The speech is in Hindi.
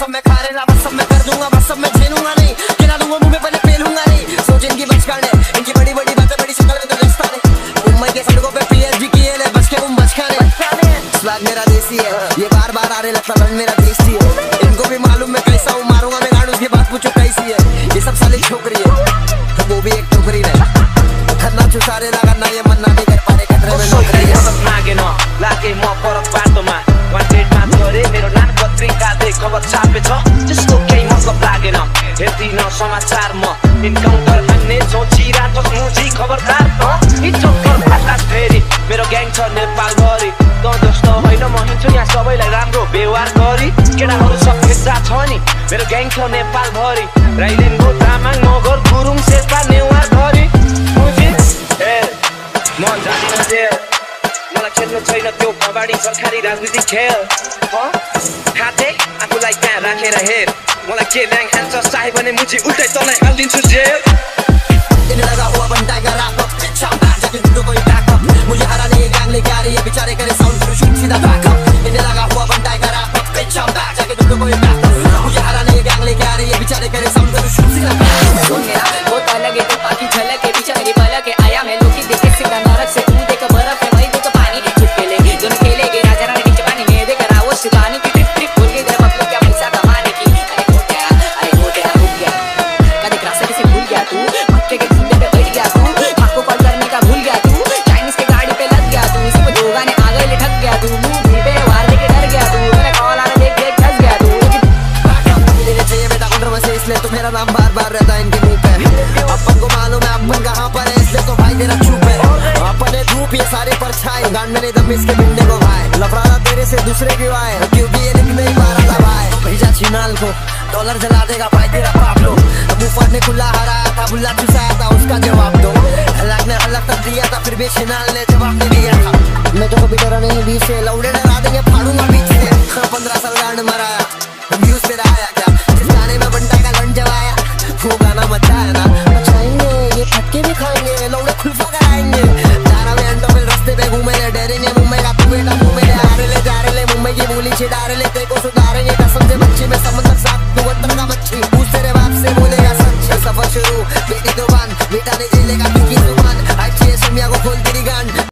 सब मैं खा रहा बस सब मैं कर दूंगा बस सब मैं झेलूंगा नहीं खिला दूंगा मुंह में पहले पेलूंगा नहीं सोच इनकी बच करने इनकी बड़ी बड़ी बातें बड़ी शक्ल में तो रास्ता नहीं मुंबई के सड़कों पे पीएचडी किए ले बच के वो बच खाने स्वैग मेरा देसी है ये बार बार आ रहे लगता लन मेरा देसी है इनको भी मालूम मैं कैसा हूँ मारूंगा मैं गाड़ू उसकी बात पूछो कैसी है ये सब साले छोकरी है तो वो भी एक टोकरी है खन्ना चुसारे लगा ना ये मन्ना भी कर पारे कतरे में नौकरी है सब मागे न लागे म परक बाटोमा वान्टेड मा गरे मेरो नाम पत्रिका दे खबर छापे छ जस्तो केही मतलब लागेन हेर्दिन समाचार म इन्काउन्टर भन्ने सोचिरा त मुजी खबरदार इन्टरभर आकाश फेरि मेरो ग्याङ छ नेपाल भरि त जस्तो होइन म हिँड्छु यहाँ सबैलाई राम्रो व्यवहार गरी केटाहरू सब भेट्दा छ नि मेरो ग्याङ छ नेपाल भरि राइलिनको तामाङ मगर गुरुङ शेर्पा नेवार भरि म जानिन जेल मलाई खेल्नु छैन त्यो कबाडी सरकारी राजनीतिक खेल खाते आफूलाई त्यहाँ राखेर हेर मलाई के ल्याङ हान्छ चाहे भने मुझे उल्टै तँलाई हालिदिन्छु जेल इन्हें लगा हुआ बनता है रैप शानदार जाके ढूंढो कोई बैकअप मुझे हराने ये गैंग लेके आ रही है बेचारे करे साउंड करो शूट सीधा बैकअप इन्हें लगा हुआ बनता है रैप शानदार जाके ढूंढो कोई बैकअप मुझे हराने ये गैंग लेके आ रही है बेचारे करे साउंड करो शूट सीधा बैकअप सुन मेरा वो अलग है तो बाकी झलक है पीछे मेरी पलक है आया मैं लोकी देखे सीधा नरक से तू देख बर्फ है वही देख पानी चुटकेले दोनों खेलेंगे राजा रानी नीचे पानी में देख रहा वो शिवानी की ट्रिप ट्रिप बोल के जरा मतलब क्या पैसा कमाने की अरे हो तेरा रुक गया कभी रास्ते किसे भूल गया तू मक्के के धंधे पे बैठ गया तू माँ को कॉल करने का भूल गया तू चाइनीज के गाड़ी पे लग गया तू इसी को दो गाने आ गए ठग गया तू मुंह पे वार देके डर गया तू मेरा कॉल आने देख के फंस गया तू मुझे चाहिए बेटा कंट्रोवर्सी इसलिए तो मेरा नाम बार बार रहता है इनके मुंह पे अपन को मालूम है अपन कहाँ पर है इसलिए तो भाई तेरा चुप है अपने धूप ये सारे परछाई गांड में नहीं दम इसके भिंडे को भाई लफड़ा तेरे से दूसरे की आए क्योंकि ये लिख नहीं पा रहा था भाई भेजा छिनाल को डॉलर जला देगा भाई तेरा पापलो मुफत ने खुला हराया था बुल्ला चुसाया था उसका जवाब दो हलाक ने हलक तक दिया था फिर भी छिनाल ने जवाब नहीं दिया था मैं तो कभी डरा नहीं बीच से लौड़े डरा देंगे फाड़ूंगा बीच से 15 साल गांड मराया व्यूज तेरा आया क्या जिस गाने में बंटा का गंड जवाया वो गाना मचाया ना मचाएंगे ये फटके भी खाएंगे लौड़े खुलफा कराएंगे तारा में अंडो में रास्ते पे घूमे ले डरेंगे मुंबई का तू बेटा मुंह में आ रहे ले जा रहे ले मुंबई की बोली छिड़ा रहे ले तेरे को सुधारेंगे कसम से बच्ची में समंदर साथ तू वतन का मच्छी पूछ तेरे बाप से बोलेगा सच सफर शुरू बेटी तो बन बेटा नहीं झेलेगा की जुबान अच्छी है शमिया को खोल तेरी गांड